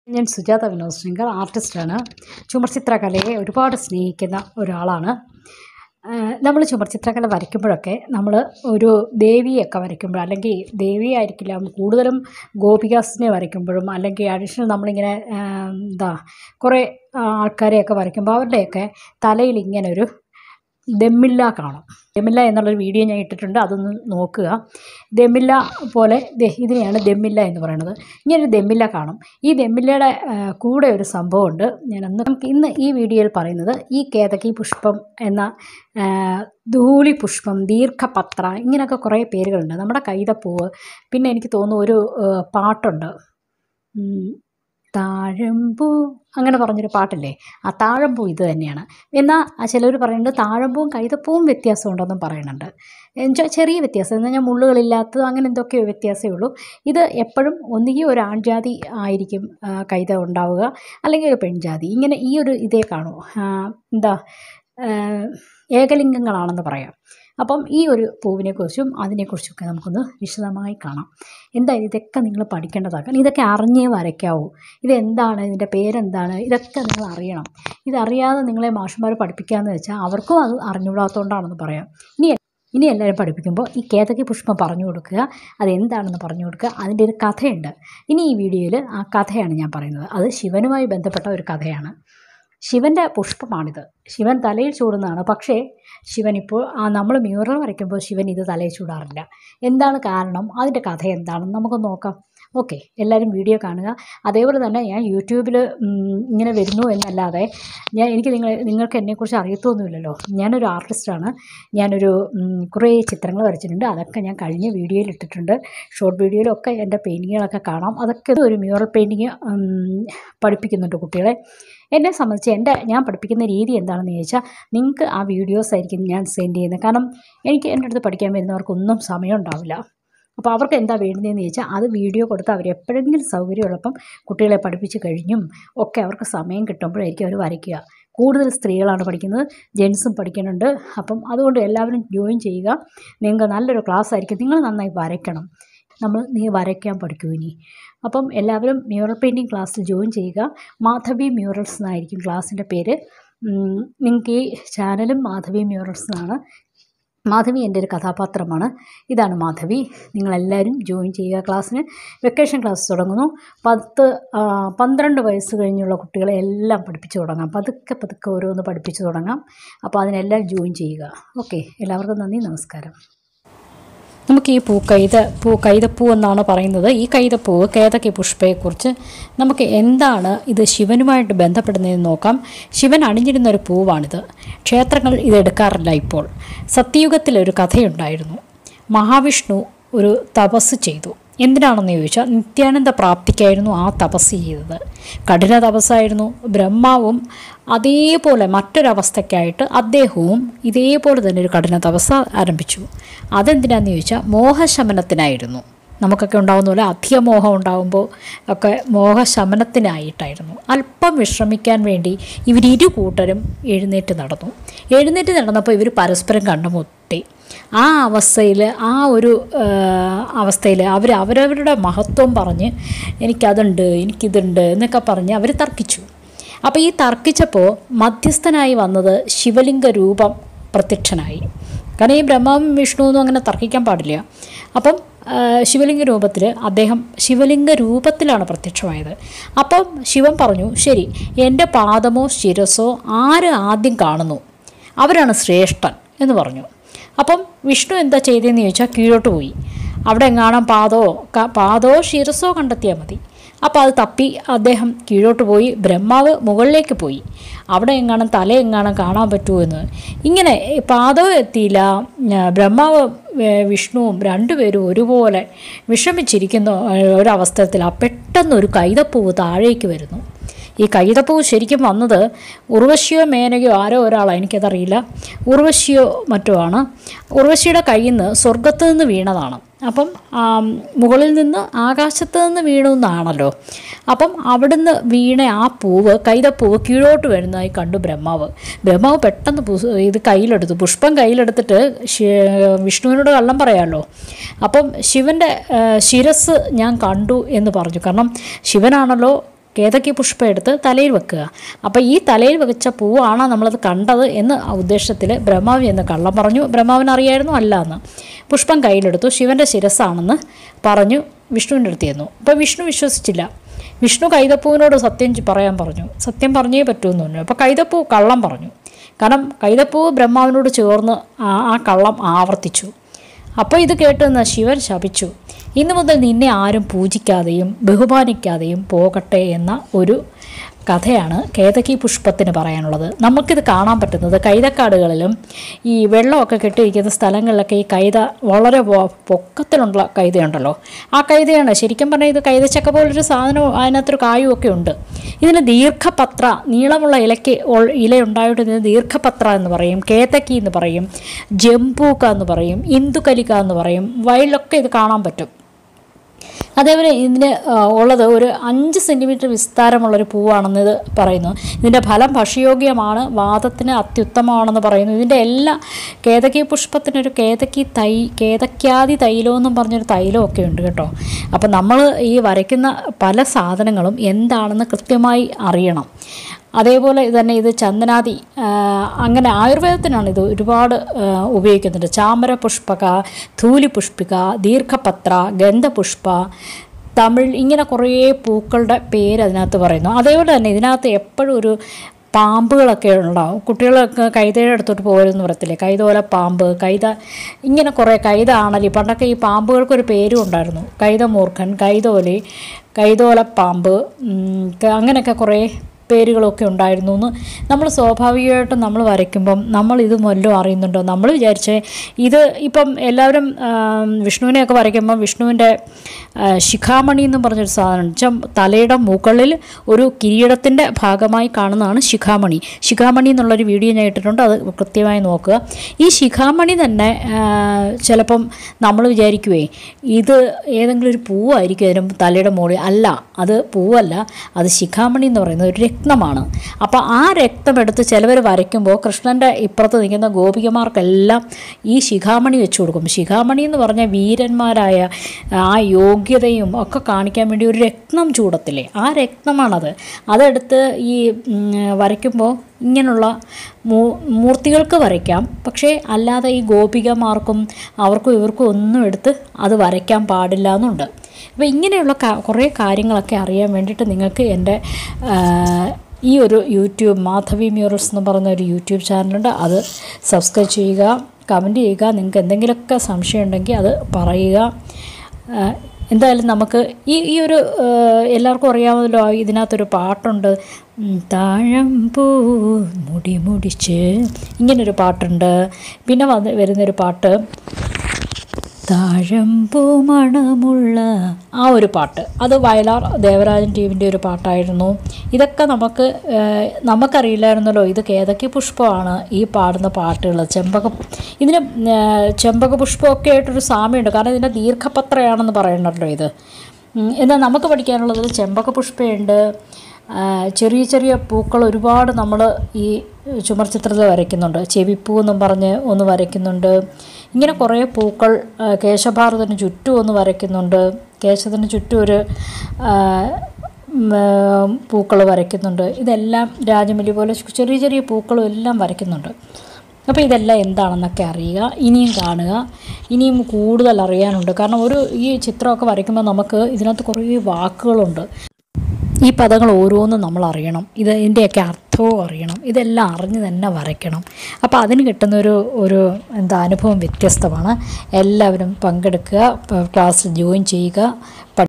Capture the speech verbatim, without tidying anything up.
ഞാൻ സുജാത വിനോദ് ശങ്കർ, ആർട്ടിസ്റ്റാണ്. ചുമർചിത്രകലയെ ഒരുപാട് സ്നേഹിക്കുന്ന ഒരാളാണ്. നമ്മൾ ചുമർചിത്രകല വരയ്ക്കുമ്പോഴൊക്കെ നമ്മൾ ഒരു ദേവിയൊക്കെ വരയ്ക്കുമ്പോൾ, അല്ലെങ്കിൽ ദേവിയായിരിക്കില്ല, കൂടുതലും ഗോപികാസിനെ വരയ്ക്കുമ്പോഴും, അല്ലെങ്കിൽ അഡീഷണൽ നമ്മളിങ്ങനെ എന്താ കുറേ ആൾക്കാരെയൊക്കെ വരയ്ക്കുമ്പോൾ അവരുടെയൊക്കെ തലയിൽ ഇങ്ങനെ ഒരു ദമ്മില്ല കാണും. ദമ്മില്ല എന്നുള്ളൊരു വീഡിയോ ഞാൻ ഇട്ടിട്ടുണ്ട്, അതൊന്ന് നോക്കുക. ദമ്മില്ല പോലെ ഇതിനെയാണ് ദമ്മില്ല എന്ന് പറയുന്നത്. ഇങ്ങനൊരു ദമ്മില്ല കാണും. ഈ ദമ്മില്ലയുടെ കൂടെ ഒരു സംഭവമുണ്ട്. ഞാനന്ന് നമുക്ക് ഇന്ന് ഈ വീഡിയോയിൽ പറയുന്നത് ഈ കേതകി പുഷ്പം എന്ന ധൂളി പുഷ്പം, ദീർഘപത്ര, ഇങ്ങനെയൊക്കെ കുറേ പേരുകളുണ്ട്. നമ്മുടെ കൈതപ്പൂവ്, പിന്നെ എനിക്ക് തോന്നുന്നു ഒരു പാട്ടുണ്ട്, താഴമ്പൂ അങ്ങനെ പറഞ്ഞൊരു പാട്ടില്ലേ, ആ താഴമ്പൂ ഇത് തന്നെയാണ്. എന്നാൽ ചിലർ പറയുന്നുണ്ട് താഴമ്പൂവും കൈതപ്പൂവും വ്യത്യാസമുണ്ടെന്നും പറയുന്നുണ്ട്. എന്നുവെച്ചാൽ ചെറിയ വ്യത്യാസം, എന്ന് പറഞ്ഞാൽ മുള്ളുകളില്ലാത്തത്, അങ്ങനെ എന്തൊക്കെയോ വ്യത്യാസമേ ഉള്ളൂ. ഇത് എപ്പോഴും ഒന്നുകിൽ ഒരു ആൺജാതി ആയിരിക്കും കൈത ഉണ്ടാവുക, അല്ലെങ്കിൽ ഒരു പെൺജാതി. ഇങ്ങനെ ഈ ഒരു ഇതേ കാണൂ, എന്താ ഏകലിംഗങ്ങളാണെന്ന് പറയാം. അപ്പം ഈ ഒരു പൂവിനെക്കുറിച്ചും അതിനെക്കുറിച്ചൊക്കെ നമുക്കൊന്ന് വിശദമായി കാണാം. എന്തായാലും ഇതൊക്കെ നിങ്ങൾ പഠിക്കേണ്ടതാക്കാൻ, ഇതൊക്കെ അറിഞ്ഞേ വരയ്ക്കാവൂ. ഇതെന്താണ്, ഇതിൻ്റെ പേരെന്താണ്, ഇതൊക്കെ നിങ്ങൾ അറിയണം. ഇതറിയാതെ നിങ്ങളെ മാഷന്മാർ പഠിപ്പിക്കാമെന്ന് വെച്ചാൽ അവർക്കും അത് അറിഞ്ഞുകൂടാത്തതുകൊണ്ടാണെന്ന് പറയാം. ഇനി ഇനി എല്ലാവരും പഠിപ്പിക്കുമ്പോൾ ഈ കേതകി പുഷ്പം പറഞ്ഞു കൊടുക്കുക, അതെന്താണെന്ന് പറഞ്ഞു കൊടുക്കുക. അതിൻ്റെ ഒരു കഥയുണ്ട്. ഇനി ഈ വീഡിയോയിൽ ആ കഥയാണ് ഞാൻ പറയുന്നത്. അത് ശിവനുമായി ബന്ധപ്പെട്ട ഒരു കഥയാണ്. ശിവൻ്റെ പുഷ്പമാണിത്. ശിവൻ തലയിൽ ചൂടുന്നതാണ്. പക്ഷേ ശിവൻ ഇപ്പോൾ നമ്മൾ മ്യൂറൽ വരയ്ക്കുമ്പോൾ ശിവൻ ഇത് തലയിൽ ചൂടാറില്ല. എന്താണ് കാരണം, അതിൻ്റെ കഥ എന്താണെന്ന് നമുക്ക് നോക്കാം. ഓക്കെ, എല്ലാവരും വീഡിയോ കാണുക. അതേപോലെ തന്നെ ഞാൻ യൂട്യൂബിൽ ഇങ്ങനെ വരുന്നു എന്നല്ലാതെ ഞാൻ എനിക്ക് നിങ്ങൾ നിങ്ങൾക്ക് എന്നെക്കുറിച്ച് അറിയത്തൊന്നുമില്ലല്ലോ. ഞാനൊരു ആർട്ടിസ്റ്റാണ്. ഞാനൊരു കുറേ ചിത്രങ്ങൾ വരച്ചിട്ടുണ്ട്. അതൊക്കെ ഞാൻ കഴിഞ്ഞ വീഡിയോയിൽ ഇട്ടിട്ടുണ്ട്. ഷോർട്ട് വീഡിയോയിലൊക്കെ എൻ്റെ പെയിൻറ്റിങ്ങുകളൊക്കെ കാണാം. അതൊക്കെ ഒരു മ്യൂറൽ പെയിൻറ്റിങ് പഠിപ്പിക്കുന്നുണ്ട് കുട്ടികളെ. എന്നെ സംബന്ധിച്ച് എൻ്റെ ഞാൻ പഠിപ്പിക്കുന്ന രീതി എന്താണെന്ന് ചോദിച്ചാൽ നിങ്ങൾക്ക് ആ വീഡിയോസ് ആയിരിക്കും ഞാൻ സെൻഡ് ചെയ്യുന്നത്. കാരണം എനിക്ക് എൻ്റെ അടുത്ത് പഠിക്കാൻ വരുന്നവർക്കൊന്നും സമയം ഉണ്ടാവില്ല. അപ്പോൾ അവർക്ക് എന്താ വേണ്ടതെന്ന് ചോദിച്ചാൽ അത് വീഡിയോ കൊടുത്ത് അവർ എപ്പോഴെങ്കിലും സൗകര്യമുള്ളപ്പം കുട്ടികളെ പഠിപ്പിച്ച് കഴിഞ്ഞും ഒക്കെ അവർക്ക് സമയം കിട്ടുമ്പോഴായിരിക്കും അവർ വരയ്ക്കുക. കൂടുതൽ സ്ത്രീകളാണ് പഠിക്കുന്നത്, ജെൻസും പഠിക്കുന്നുണ്ട്. അപ്പം അതുകൊണ്ട് എല്ലാവരും ജോയിൻ ചെയ്യുക. നിങ്ങൾക്ക് നല്ലൊരു ക്ലാസ് ആയിരിക്കും. നിങ്ങൾ നന്നായി വരയ്ക്കണം. നമ്മൾ നീ വരയ്ക്കാൻ പഠിക്കൂ ഇനി. അപ്പം എല്ലാവരും മ്യൂറൽ പെയിൻറ്റിങ് ക്ലാസ്സിൽ ജോയിൻ ചെയ്യുക. മാധവി മ്യൂറൽസ് എന്നായിരിക്കും ക്ലാസ്സിൻ്റെ പേര്. നിങ്ങൾക്ക് ഈ ചാനലും മാധവി മ്യൂറൽസ് എന്നാണ്. മാധവി എൻ്റെ ഒരു കഥാപാത്രമാണ്. ഇതാണ് മാധവി. നിങ്ങളെല്ലാവരും ജോയിൻ ചെയ്യുക ക്ലാസ്സിന്. വെക്കേഷൻ ക്ലാസ് തുടങ്ങുന്നു. പത്ത് പന്ത്രണ്ട് വയസ്സ് കഴിഞ്ഞുള്ള കുട്ടികളെ എല്ലാം പഠിപ്പിച്ചു തുടങ്ങാം. പതുക്കെ പതുക്കെ ഓരോന്ന് പഠിപ്പിച്ചു തുടങ്ങാം. അപ്പോൾ അതിനെല്ലാം ജോയിൻ ചെയ്യുക. ഓക്കെ, എല്ലാവർക്കും നന്ദി, നമസ്കാരം. നമുക്ക് ഈ പൂ കൈത പൂ കൈതപ്പൂ എന്നാണ് പറയുന്നത്. ഈ കൈതപ്പൂവ് കേതകി പുഷ്പയെക്കുറിച്ച് നമുക്ക് എന്താണ് ഇത് ശിവനുമായിട്ട് ബന്ധപ്പെടുന്നതെന്ന് നോക്കാം. ശിവൻ അണിഞ്ഞിരുന്നൊരു പൂവാണിത്. ക്ഷേത്രങ്ങൾ ഇതെടുക്കാറില്ല ഇപ്പോൾ. സത്യയുഗത്തിലൊരു കഥയുണ്ടായിരുന്നു. മഹാവിഷ്ണു ഒരു തപസ് ചെയ്തു. എന്തിനാണെന്ന് ചോദിച്ചാൽ നിത്യാനന്ദ പ്രാപ്തിക്കായിരുന്നു ആ തപസ് ചെയ്തത്. കഠിന തപസ്സായിരുന്നു. ബ്രഹ്മാവും അതേപോലെ മറ്റൊരവസ്ഥയ്ക്കായിട്ട് അദ്ദേഹവും ഇതേപോലെ തന്നെ ഒരു കഠിന തപസ് ആരംഭിച്ചു. അതെന്തിനാന്ന് ചോദിച്ചാൽ മോഹശമനത്തിനായിരുന്നു. നമുക്കൊക്കെ ഉണ്ടാകുന്ന പോലെ അധികമോഹം ഉണ്ടാകുമ്പോൾ ഒക്കെ മോഹശമനത്തിനായിട്ടായിരുന്നു. അല്പം വിശ്രമിക്കാൻ വേണ്ടി ഇവരിരു കൂട്ടരും എഴുന്നേറ്റ് നടന്നു. എഴുന്നേറ്റ് നടന്നപ്പോൾ ഇവർ പരസ്പരം കണ്ടുമുട്ടി. ആ അവസ്ഥയിൽ ആ ഒരു അവസ്ഥയിൽ അവർ അവരവരുടെ മഹത്വം പറഞ്ഞ് എനിക്കതുണ്ട് എനിക്കിതുണ്ട് എന്നൊക്കെ പറഞ്ഞ് അവർ തർക്കിച്ചു. അപ്പോൾ ഈ തർക്കിച്ചപ്പോൾ മധ്യസ്ഥനായി വന്നത് ശിവലിംഗ രൂപം പ്രത്യക്ഷനായി. കാരണം ഈ ബ്രഹ്മാവും വിഷ്ണുവൊന്നും അങ്ങനെ തർക്കിക്കാൻ പാടില്ല. അപ്പം ശിവലിംഗ രൂപത്തിൽ അദ്ദേഹം ശിവലിംഗ രൂപത്തിലാണ് പ്രത്യക്ഷമായത്. അപ്പം ശിവൻ പറഞ്ഞു, ശരി, എൻ്റെ പാദമോ ശിരസോ ആര് ആദ്യം കാണുന്നു അവരാണ് ശ്രേഷ്ഠൻ എന്ന് പറഞ്ഞു. അപ്പം വിഷ്ണു എന്താ ചെയ്തതെന്ന് ചോദിച്ചാൽ കീഴോട്ട് പോയി. അവിടെ എങ്ങാണം പാദോ പാദോ ശിരസോ കണ്ടെത്തിയാൽ മതി. അപ്പോൾ അത് തപ്പി അദ്ദേഹം കീഴോട്ട് പോയി. ബ്രഹ്മാവ് മുകളിലേക്ക് പോയി. അവിടെ എങ്ങാനും തല എങ്ങാനും കാണാൻ പറ്റുമോ എന്ന്. ഇങ്ങനെ പാദവും എത്തിയില്ല. ബ്രഹ്മാവ് വിഷ്ണുവും രണ്ടുപേരും ഒരുപോലെ വിഷമിച്ചിരിക്കുന്ന ഒരവസ്ഥത്തിലാണ് പെട്ടെന്നൊരു കൈതപ്പൂവ് താഴേക്ക് വരുന്നു. ഈ കൈതപ്പൂവ് ശരിക്കും വന്നത് ഉർവശിയോ മേനകയോ ആരോ ഒരാളാണ്, എനിക്കതറിയില്ല. ഉർവശിയോ മറ്റോ ആണ്. ഉർവശിയുടെ കയ്യിൽ നിന്ന് സ്വർഗത്ത് നിന്ന് വീണതാണ്. അപ്പം മുകളിൽ നിന്ന് ആകാശത്ത് നിന്ന് വീണു എന്നാണല്ലോ. അപ്പം അവിടുന്ന് വീണ ആ പൂവ് കൈതപ്പൂവ് കീഴോട്ട് വരുന്നതായി കണ്ടു ബ്രഹ്മാവ്. ബ്രഹ്മാവ് പെട്ടെന്ന് ഇത് കയ്യിലെടുത്തു. പുഷ്പം കയ്യിലെടുത്തിട്ട് വിഷ്ണുവിനോട് കള്ളം പറയാമല്ലോ. അപ്പം ശിവൻ്റെ ശിരസ് ഞാൻ കണ്ടു എന്ന് പറഞ്ഞു. കാരണം ശിവനാണല്ലോ കേതകി പുഷ്പം എടുത്ത് തലയിൽ വെക്കുക. അപ്പോൾ ഈ തലയിൽ വെച്ച പൂവാണ് നമ്മളത് കണ്ടത് എന്ന ഉദ്ദേശത്തിൽ ബ്രഹ്മാവ് എന്ന് കള്ളം പറഞ്ഞു. ബ്രഹ്മാവിന് അറിയായിരുന്നു അല്ല എന്ന്. പുഷ്പം കയ്യിലെടുത്തു. ശിവൻ്റെ ശിരസ്സാണെന്ന് പറഞ്ഞു വിഷ്ണുവിൻ്റെ അടുത്ത് ചെന്നു. അപ്പോൾ വിഷ്ണു വിശ്വസിച്ചില്ല. വിഷ്ണു കൈതപ്പൂവിനോട് സത്യം പറയാൻ പറഞ്ഞു. സത്യം പറഞ്ഞേ പറ്റുമെന്ന് പറഞ്ഞു. അപ്പോൾ കൈതപ്പൂ കള്ളം പറഞ്ഞു. കാരണം കൈതപ്പൂവ് ബ്രഹ്മാവിനോട് ചേർന്ന് ആ കള്ളം ആവർത്തിച്ചു. അപ്പോൾ ഇത് കേട്ടെന്ന് ശിവൻ ശപിച്ചു. ഇന്നു മുതൽ നിന്നെ ആരും പൂജിക്കാതെയും ബഹുമാനിക്കാതെയും പോകട്ടെ എന്ന ഒരു കഥയാണ് കേതകി പുഷ്പത്തിന് പറയാനുള്ളത്. നമുക്കിത് കാണാൻ പറ്റുന്നത് കൈതക്കാടുകളിലും ഈ വെള്ളമൊക്കെ കെട്ടിയിരിക്കുന്ന സ്ഥലങ്ങളിലൊക്കെ ഈ കൈത വളരെ പൊക്കത്തിലുള്ള കൈതയുണ്ടല്ലോ, ആ കൈതയാണ്. ശരിക്കും പറഞ്ഞാൽ ഇത് കൈതച്ചക്ക പോലൊരു സാധനവും അതിനകത്തൊരു കായുമൊക്കെ ഉണ്ട്. ഇതിന് ദീർഘപത്ര, നീളമുള്ള ഇലയ്ക്ക് ഇലയുണ്ടായിട്ട് ഇതിന് ദീർഘപത്ര എന്ന് പറയും, കേതക്കി എന്ന് പറയും, ജംബൂക്ക എന്ന് പറയും, ഇന്ദുകലിക എന്ന് പറയും. വയലിലൊക്കെ ഇത് കാണാൻ പറ്റും. അതേപോലെ ഇതിന് ഉള്ളത് ഒരു അഞ്ച് സെൻറ്റിമീറ്റർ വിസ്താരമുള്ളൊരു പൂവാണെന്ന് ഇത് പറയുന്നു. ഇതിൻ്റെ ഫലം ഭക്ഷ്യയോഗ്യമാണ്, വാദത്തിന് അത്യുത്തമമാണെന്ന് പറയുന്നു. ഇതിൻ്റെ എല്ലാ കേതകി പുഷ്പത്തിനൊരു കേതക്കി തൈ കേതക്യാദി തൈലം എന്നും പറഞ്ഞൊരു തൈലമൊക്കെ ഉണ്ട് കേട്ടോ. അപ്പം നമ്മൾ ഈ വരയ്ക്കുന്ന പല സാധനങ്ങളും എന്താണെന്ന് കൃത്യമായി അറിയണം. അതേപോലെ തന്നെ ഇത് ചന്ദനാദി, അങ്ങനെ ആയുർവേദത്തിനാണ് ഇത് ഒരുപാട് ഉപയോഗിക്കുന്നുണ്ട്. ചാമര പുഷ്പക, ധൂലി പുഷ്പിക, ദീർഘപത്ര, ഗന്ധപുഷ്പ, തമിഴ്, ഇങ്ങനെ കുറേ പൂക്കളുടെ പേര് അതിനകത്ത് പറയുന്നു. അതേപോലെ തന്നെ ഇതിനകത്ത് എപ്പോഴും ഒരു പാമ്പുകളൊക്കെ ഉണ്ടാവും. കുട്ടികളൊക്കെ കൈതയുടെ അടുത്തോട്ട് പോകരുതെന്ന് പറയത്തില്ലേ, കൈതോല പാമ്പ്, കൈത, ഇങ്ങനെ കുറേ കൈത ആണലി. പണ്ടൊക്കെ ഈ പാമ്പുകൾക്കൊരു പേരും ഉണ്ടായിരുന്നു, കൈതമൂർഖൻ, കൈതോലി, കൈതോലപ്പാമ്പ്, അങ്ങനെയൊക്കെ കുറേ പേരുകളൊക്കെ ഉണ്ടായിരുന്നു എന്ന് നമ്മൾ സ്വാഭാവികമായിട്ടും നമ്മൾ വരയ്ക്കുമ്പം നമ്മൾ ഇത് വല്ലതും അറിയുന്നുണ്ടോ. നമ്മൾ വിചാരിച്ചേ ഇത് ഇപ്പം എല്ലാവരും വിഷ്ണുവിനെയൊക്കെ വരയ്ക്കുമ്പം വിഷ്ണുവിൻ്റെ ശിഖാമണി എന്നും പറഞ്ഞൊരു സാധനം വെച്ചാൽ തലയുടെ മുകളിൽ ഒരു കിരീടത്തിൻ്റെ ഭാഗമായി കാണുന്നതാണ് ശിഖാമണി. ശിഖാമണി എന്നുള്ളൊരു വീഡിയോ ഞാൻ ഇട്ടിട്ടുണ്ട്, അത് കൃത്യമായി നോക്കുക. ഈ ശിഖാമണി തന്നെ ചിലപ്പം നമ്മൾ വിചാരിക്കുവേ ഇത് ഏതെങ്കിലും ഒരു പൂവായിരിക്കും അതിന് തലയുടെ മുകളിൽ. അല്ല, അത് പൂവല്ല, അത് ശിഖാമണി എന്ന് പറയുന്നത് ഒരു രക്തമാണ്. അപ്പോൾ ആ രക്തം എടുത്ത് ചിലവർ വരയ്ക്കുമ്പോൾ കൃഷ്ണൻ്റെ ഇപ്പുറത്ത് നിൽക്കുന്ന ഗോപികമാർക്കെല്ലാം ഈ ശിഖാമണി വെച്ച് കൊടുക്കും. ശിഖാമണി എന്ന് പറഞ്ഞാൽ വീരന്മാരായ ആ യോഗ്യതയും ഒക്കെ കാണിക്കാൻ വേണ്ടി ഒരു രത്നം ചൂടത്തില്ലേ, ആ രത്നമാണത്. അതെടുത്ത് ഈ വരയ്ക്കുമ്പോൾ ഇങ്ങനെയുള്ള മൂ മൂർത്തികൾക്ക് വരയ്ക്കാം, പക്ഷേ അല്ലാതെ ഈ ഗോപികമാർക്കും അവർക്കും ഇവർക്കും ഒന്നും എടുത്ത് അത് വരയ്ക്കാൻ പാടില്ല എന്നുണ്ട്. അപ്പോൾ ഇങ്ങനെയുള്ള കുറേ കാര്യങ്ങളൊക്കെ അറിയാൻ വേണ്ടിയിട്ട് നിങ്ങൾക്ക് എൻ്റെ ഈ ഒരു യൂട്യൂബ് മാധവി മ്യൂറൽസ് എന്ന് പറയുന്ന ഒരു യൂട്യൂബ് ചാനലുണ്ട്, അത് സബ്സ്ക്രൈബ് ചെയ്യുക, കമൻറ്റ് ചെയ്യുക. നിങ്ങൾക്ക് എന്തെങ്കിലുമൊക്കെ സംശയം ഉണ്ടെങ്കിൽ അത് പറയുക. എന്തായാലും നമുക്ക് ഈ ഈ ഒരു എല്ലാവർക്കും അറിയാമല്ലോ, ഇതിനകത്തൊരു പാട്ടുണ്ട്, താഴമ്പൂ മുടി മുടിച്ച്, ഇങ്ങനൊരു പാട്ടുണ്ട്. പിന്നെ വന്ന് വരുന്നൊരു പാട്ട് താഴമ്പൂ മണമുള്ള, ആ ഒരു പാട്ട്, അത് വയലാർ ദേവരാജൻ ടീമിൻ്റെ ഒരു പാട്ടായിരുന്നു. ഇതൊക്കെ നമുക്ക് നമുക്കറിയില്ലായിരുന്നല്ലോ ഇത് കേതകി പുഷ്പമാണ് ഈ പാടുന്ന പാട്ടുകൾ. ചെമ്പക, ഇതിന് ചെമ്പക പുഷ്പമൊക്കെ ആയിട്ടൊരു സാമ്യമുണ്ട്, കാരണം ഇതിൻ്റെ ദീർഘപത്രയാണെന്ന് പറയണല്ലോ ഇത്. എന്നാൽ നമുക്ക് പഠിക്കാനുള്ളത് ചെമ്പക പുഷ്പമുണ്ട്. ചെറിയ ചെറിയ പൂക്കൾ ഒരുപാട് നമ്മൾ ഈ ചുമർ ചിത്രത്തിൽ വരയ്ക്കുന്നുണ്ട്. ചെവിപ്പൂ എന്നും പറഞ്ഞ് ഒന്ന് വരയ്ക്കുന്നുണ്ട്. ഇങ്ങനെ കുറേ പൂക്കൾ കേശഭാരതത്തിന് ചുറ്റും ഒന്ന് വരയ്ക്കുന്നുണ്ട്. കേശത്തിന് ചുറ്റും ഒരു പൂക്കൾ വരയ്ക്കുന്നുണ്ട്. ഇതെല്ലാം രാജമല്ലി പോലെ ചെറിയ ചെറിയ പൂക്കളും എല്ലാം വരയ്ക്കുന്നുണ്ട്. അപ്പോൾ ഇതെല്ലാം എന്താണെന്നൊക്കെ അറിയുക, ഇനിയും കാണുക, ഇനിയും കൂടുതൽ അറിയാനുണ്ട്. കാരണം ഒരു ഈ ചിത്രമൊക്കെ വരയ്ക്കുമ്പോൾ നമുക്ക് ഇതിനകത്ത് കുറേ വാക്കുകളുണ്ട്. ഈ പദങ്ങൾ ഓരോന്നും നമ്മൾ അറിയണം, ഇത് ഇതിൻ്റെയൊക്കെ അർത്ഥവും അറിയണം. ഇതെല്ലാം അറിഞ്ഞ് തന്നെ വരയ്ക്കണം. അപ്പോൾ അതിന് കിട്ടുന്നൊരു ഒരു എന്താ അനുഭവം വ്യത്യസ്തമാണ്. എല്ലാവരും പങ്കെടുക്കുക, ക്ലാസ്സിൽ ജോയിൻ ചെയ്യുക.